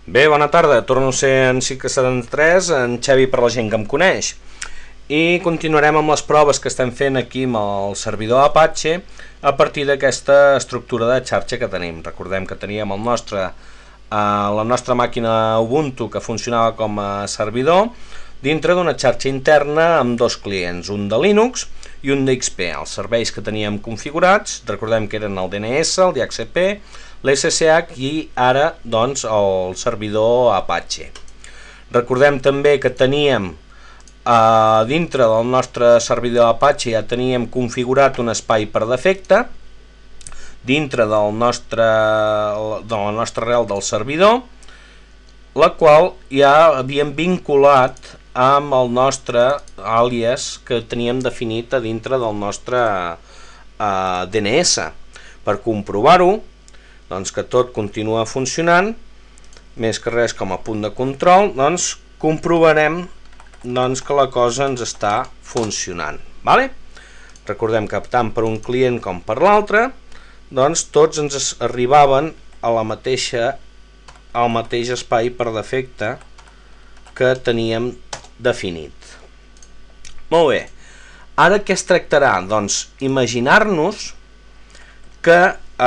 Bé, bona tarda, torno a ser en Cica73, en Xavi per la gent que em coneix. I continuarem amb les proves que estem fent aquí amb el servidor Apache a partir d'aquesta estructura de xarxa que tenim. Recordem que teníem la nostra màquina Ubuntu que funcionava com a servidor dintre d'una xarxa interna amb dos clients, un de Linux i un d'XP. Els serveis que teníem configurats, recordem que eren el DNS, el DHCP, l'SSH i ara doncs el servidor Apache. Recordem també que teníem dintre del nostre servidor Apache ja teníem configurat un espai per defecte dintre de la nostra arrel del servidor, la qual ja havíem vinculat amb el nostre àlies que teníem definit a dintre del nostre DNS. Per comprovar-ho, doncs que tot continua funcionant, més que res com a punt de control, doncs comprovarem doncs que la cosa ens està funcionant. Vale? Recordem que tant per un client com per l'altre, doncs tots ens arribaven al mateix espai per defecte que teníem definit. Molt bé. Ara què es tractarà? Doncs imaginar-nos que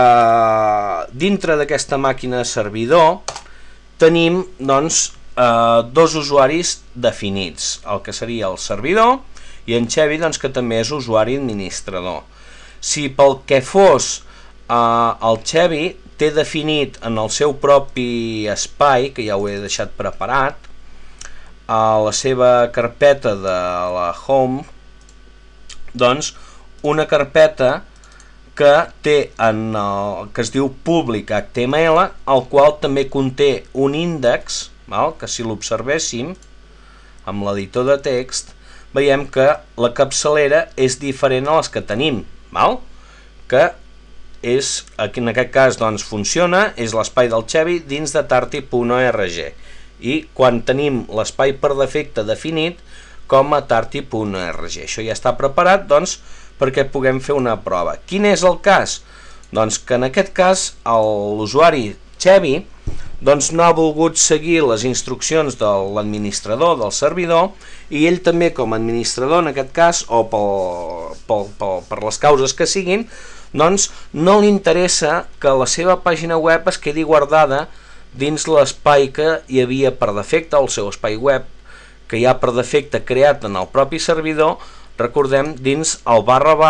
dintre d'aquesta màquina servidor tenim doncs dos usuaris definits, el que seria el servidor i en Xavi doncs, que també és usuari administrador. Si pel que fos el Xavi té definit en el seu propi espai, que ja ho he deixat preparat, a la seva carpeta de la home, doncs una carpeta que té que es diu public HTML, el qual també conté un índex, que si l'observéssim amb l'editor de text veiem que la capçalera és diferent a les que tenim, que és, en aquest cas doncs funciona, és l'espai del Xavi dins de tarty.org i quan tenim l'espai per defecte definit com a tarty.org. Això ja està preparat doncs perquè puguem fer una prova. Quin és el cas? Doncs que en aquest cas l'usuari Xavi doncs no ha volgut seguir les instruccions de l'administrador del servidor i ell també com a administrador en aquest cas o per les causes que siguin, doncs no li interessa que la seva pàgina web es quedi guardada dins l'espai que hi havia per defecte, el seu espai web que hi ha per defecte creat en el propi servidor, recordem dins el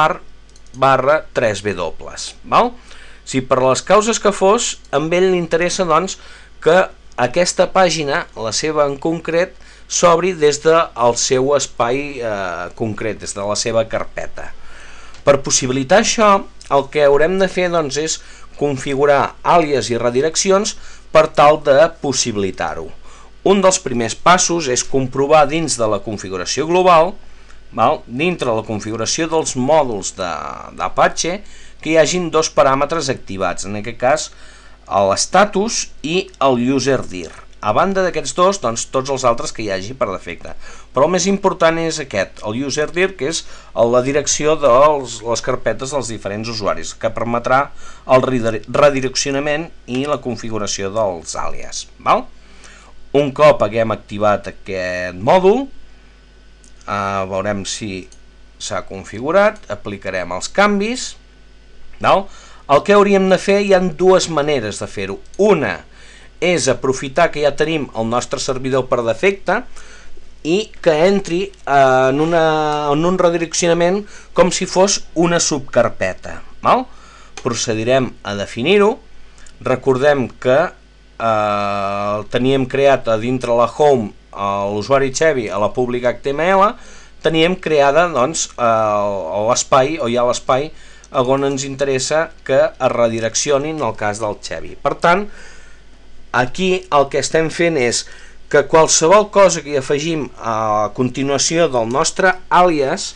//3w. Si per les causes que fos, amb ell li interessa doncs que aquesta pàgina, la seva en concret, s'obri des del seu espai concret, des de la seva carpeta. Per possibilitar això, el que haurem de fer doncs, és configurar àlies i redireccions per tal de possibilitar-ho. Un dels primers passos és comprovar dins de la configuració global, dintre la configuració dels mòduls d'Apache, que hi hagin dos paràmetres activats, en aquest cas l'estatus i el userdir. A banda d'aquests dos, doncs, tots els altres que hi hagi per defecte. Però el més important és aquest, el userdir, que és la direcció de les carpetes dels diferents usuaris, que permetrà el redireccionament i la configuració dels àlies. Un cop haguem activat aquest mòdul, veurem si s'ha configurat, aplicarem els canvis. El que hauríem de fer, hi ha dues maneres de fer-ho. Una és aprofitar que ja tenim el nostre servidor per defecte i que entri en un redireccionament com si fos una subcarpeta. Procedirem a definir-ho. Recordem que teníem creat a dintre la home l'usuari Xavi a la public HTML, teníem creada doncs l'espai, o ja l'espai on ens interessa que es redireccioni en el cas del Xavi. Per tant, aquí el que estem fent és que qualsevol cosa que hi afegim a continuació del nostre àlies,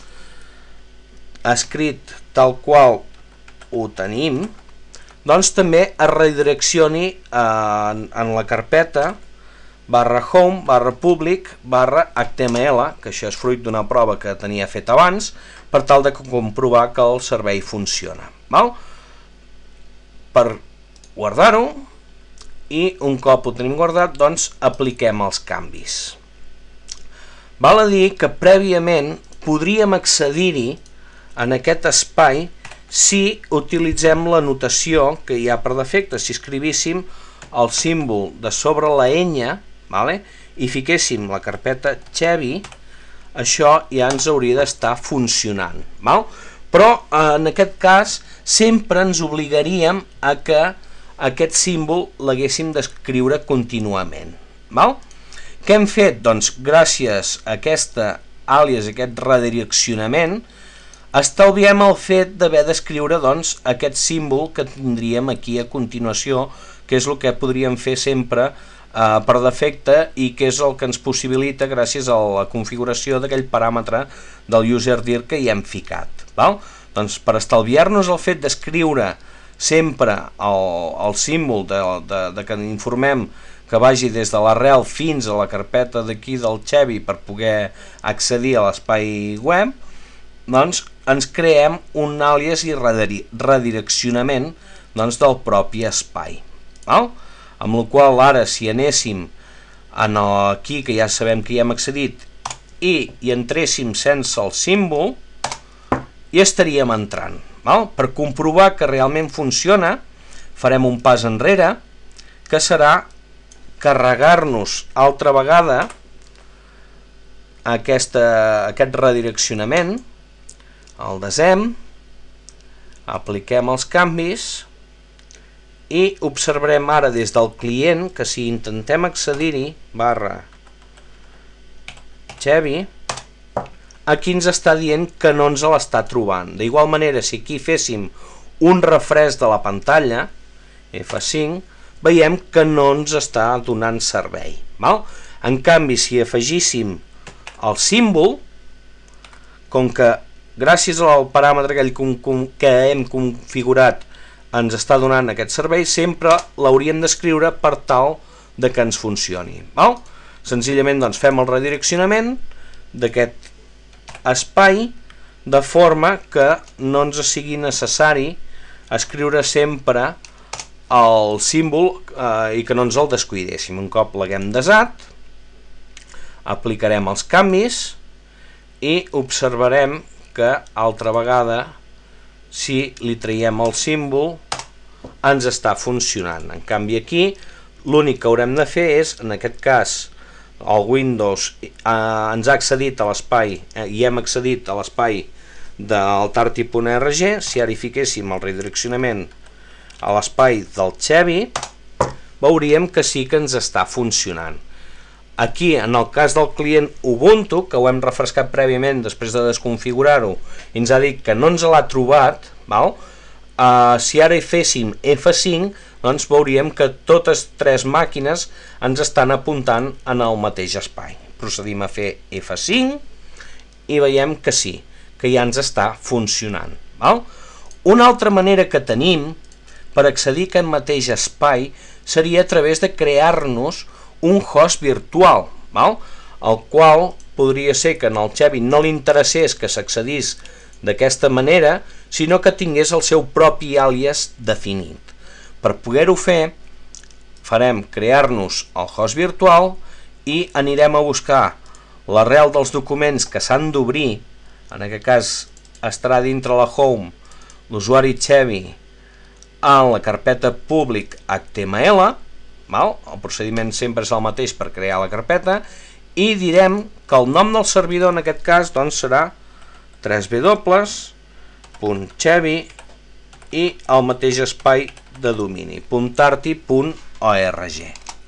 escrit tal qual ho tenim, doncs també es redireccioni en la carpeta /home, /public, /html, que això és fruit d'una prova que tenia fet abans, per tal de comprovar que el servei funciona. Per guardar-ho, i un cop ho tenim guardat, doncs apliquem els canvis. Val a dir que prèviament podríem accedir-hi en aquest espai si utilitzem la notació que hi ha per defecte. Si escrivíssim el símbol de sobre la enya, i fiquéssim la carpeta Chevy, això ja ens hauria d'estar funcionant. Però en aquest cas sempre ens obligaríem a que aquest símbol l'haguéssim d'escriure contínuament. Què hem fet? Doncs gràcies a aquesta àlies, aquest redireccionament, estalviem el fet d'haver d'escriure aquest símbol que tindríem aquí a continuació, que és el que podríem fer sempre per defecte i que és el que ens possibilita gràcies a la configuració d'aquell paràmetre del userdir que hi hem ficat. Doncs per estalviar-nos el fet d'escriure sempre el símbol que informem que vagi des de l'arrel fins a la carpeta d'aquí del Chevy per poder accedir a l'espai web, doncs ens creem un àlies i redireccionament del propi espai. Amb la qual ara si anéssim aquí, que ja sabem que hi hem accedit, i hi entréssim sense el símbol, hi estaríem entrant. Per comprovar que realment funciona, farem un pas enrere, que serà carregar-nos altra vegada aquest redireccionament, el desem, apliquem els canvis i observarem ara des del client que si intentem accedir-hi /Chevy, aquí ens està dient que no ens l'està trobant. D'igual manera, si aquí féssim un refresc de la pantalla, F5, veiem que no ens està donant servei. En canvi, si afegíssim el símbol, com que gràcies al paràmetre que hem configurat ens està donant aquest servei, sempre l'hauríem d'escriure per tal que ens funcioni. Senzillament fem el redireccionament d'aquest espai de forma que no ens sigui necessari escriure sempre el símbol i que no ens el descuidéssim. Un cop l'haguem desat, aplicarem els canvis i observarem que altra vegada si li traiem el símbol ens està funcionant. En canvi aquí l'únic que haurem de fer és, en aquest cas el Windows ens ha accedit a l'espai i hem accedit a l'espai del tarti.org. Si ara hi fiquéssim el redireccionament a l'espai del Chevy, veuríem que sí que ens està funcionant. Aquí, en el cas del client Ubuntu, que ho hem refrescat prèviament després de desconfigurar-ho, ens ha dit que no ens l'ha trobat. Si ara hi féssim F5, doncs veuríem que totes tres màquines ens estan apuntant en el mateix espai. Procedim a fer F5 i veiem que sí, que ja ens està funcionant. Una altra manera que tenim per accedir a aquest mateix espai seria a través de crear-nos un host virtual, el qual podria ser que en el Chevy no li interessés que s'accedís d'aquesta manera, sinó que tingués el seu propi àlies definit. Per poder-ho fer, farem crear-nos el host virtual i anirem a buscar l'arrel dels documents que s'han d'obrir, en aquest cas estarà dintre la home l'usuari Chevy en la carpeta public HTML, el procediment sempre és el mateix per crear la carpeta, i direm que el nom del servidor en aquest cas serà www.chevy i el mateix espai de domini, .tarti.org.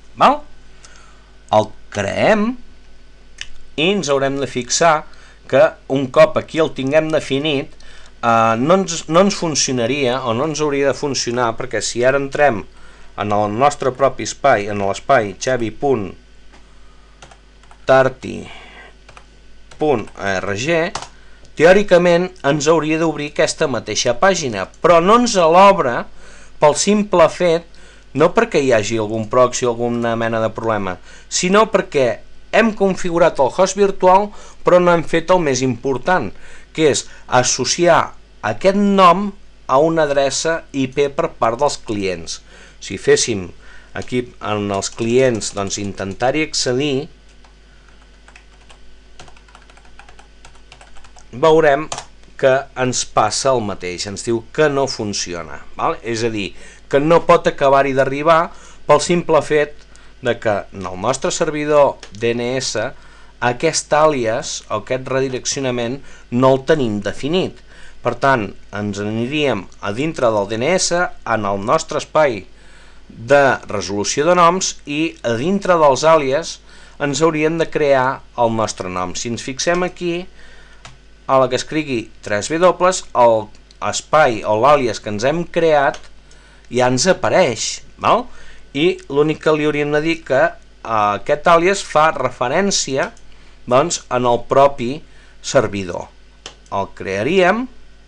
El creem i ens haurem de fixar que un cop aquí el tinguem definit no ens funcionaria o no ens hauria de funcionar, perquè si ara entrem en el nostre propi espai, en l'espai chevy.tarti.org, teòricament ens hauria d'obrir aquesta mateixa pàgina, però no ens l'obre pel simple fet, no perquè hi hagi algun proxy o alguna mena de problema, sinó perquè hem configurat el host virtual però no hem fet el més important, que és associar aquest nom a una adreça IP per part dels clients. Si féssim aquí en els clients doncs intentar-hi accedir, veurem que ens passa el mateix, ens diu que no funciona, val? És a dir, que no pot acabar-hi d'arribar pel simple fet de que en el nostre servidor DNS aquest àlies o aquest redireccionament no el tenim definit. Per tant, ens aniríem a dintre del DNS en el nostre espai de resolució de noms i a dintre dels àlies ens hauríem de crear el nostre nom. Si ens fixem aquí, a la que escrigui 3W, l'espai o l'àlies que ens hem creat ja ens apareix, val? I l'únic que li hauríem de dir que aquest àlies fa referència doncs en el propi servidor. El crearíem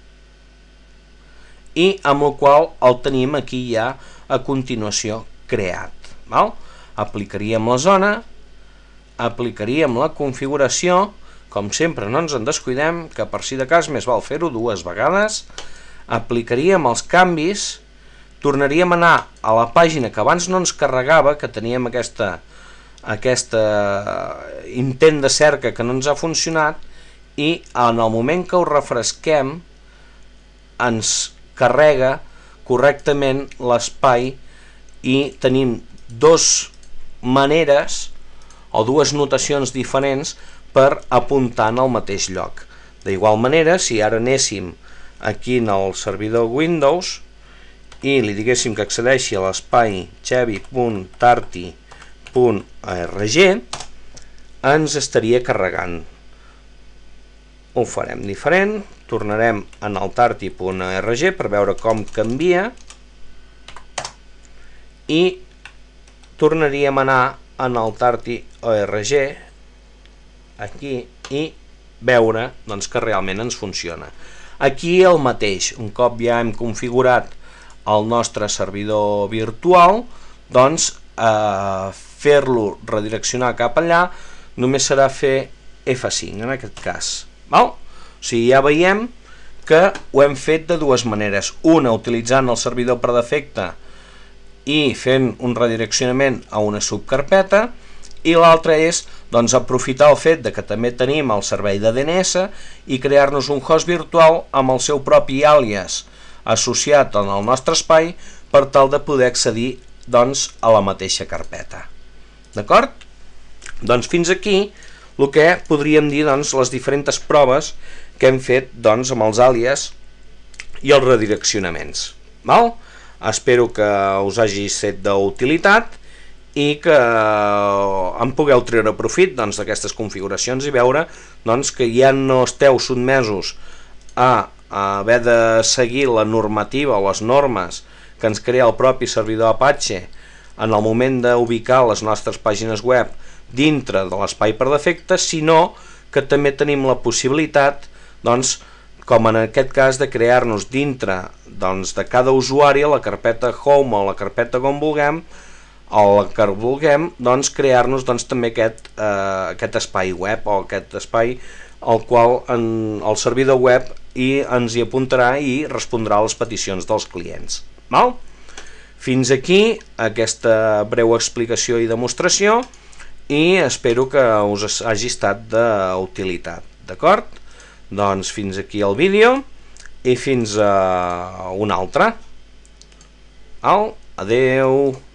i amb el qual el tenim aquí ja a continuació creat, val? Aplicaríem la zona, aplicaríem la configuració, com sempre no ens en descuidem, que per si de cas més val fer-ho dues vegades, aplicaríem els canvis, tornaríem a anar a la pàgina que abans no ens carregava, que teníem aquesta intent de cerca que no ens ha funcionat, i en el moment que ho refresquem ens carrega correctament l'espai i tenim dues maneres o dues notacions diferents per apuntar en el mateix lloc. D'igual manera, si ara anéssim aquí en el servidor Windows i li diguéssim que accedeixi a l'espai chevi.tarty.org, ens estaria carregant. Ho farem diferent, tornarem en el tarty.org per veure com canvia i tornaríem a anar en el tarty.org aquí i veure doncs, que realment ens funciona. Aquí el mateix, un cop ja hem configurat el nostre servidor virtual, doncs fer-lo redireccionar cap allà només serà fer F5 en aquest cas. Val? O sigui, ja veiem que ho hem fet de dues maneres. Una utilitzant el servidor per defecte i fent un redireccionament a una subcarpeta, i l'altra és doncs, aprofitar el fet de que també tenim el servei de DNS i crear-nos un host virtual amb el seu propi àlies associat en el nostre espai per tal de poder accedir doncs, a la mateixa carpeta. D'acord? Doncs fins aquí el que podríem dir doncs, les diferents proves que hem fet doncs, amb els àlies i els redireccionaments. Val? Espero que us hagi set d'utilitat i que en pugueu treure profit d'aquestes configuracions i veure doncs, que ja no esteu sotmesos a haver de seguir la normativa o les normes que ens crea el propi servidor Apache en el moment d'ubicar les nostres pàgines web dintre de l'espai per defecte, sinó que també tenim la possibilitat, doncs, com en aquest cas, de crear-nos dintre doncs, de cada usuari la carpeta Home o la carpeta com vulguem, o la que vulguem, doncs, crear-nos doncs, també aquest espai web o aquest espai al qual el servidor web ens hi apuntarà i respondrà a les peticions dels clients. Val? Fins aquí aquesta breu explicació i demostració i espero que us hagi estat d'utilitat. D'acord? Doncs fins aquí el vídeo i fins a un altre. Adeu!